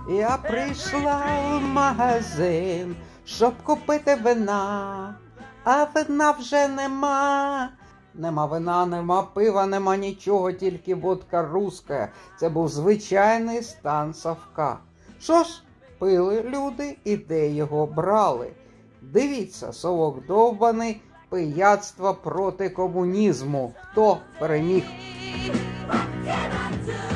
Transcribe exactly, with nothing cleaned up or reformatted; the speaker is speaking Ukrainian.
Я прийшла в магазин, щоб купити вина, а вина вже нема. Нема вина, нема пива, нема нічого, тільки водка руська. Це був звичайний стан Савка. Що ж, пили люди і де його брали? Дивіться, совок довбаний, пияцтво проти комунізму. Хто переміг?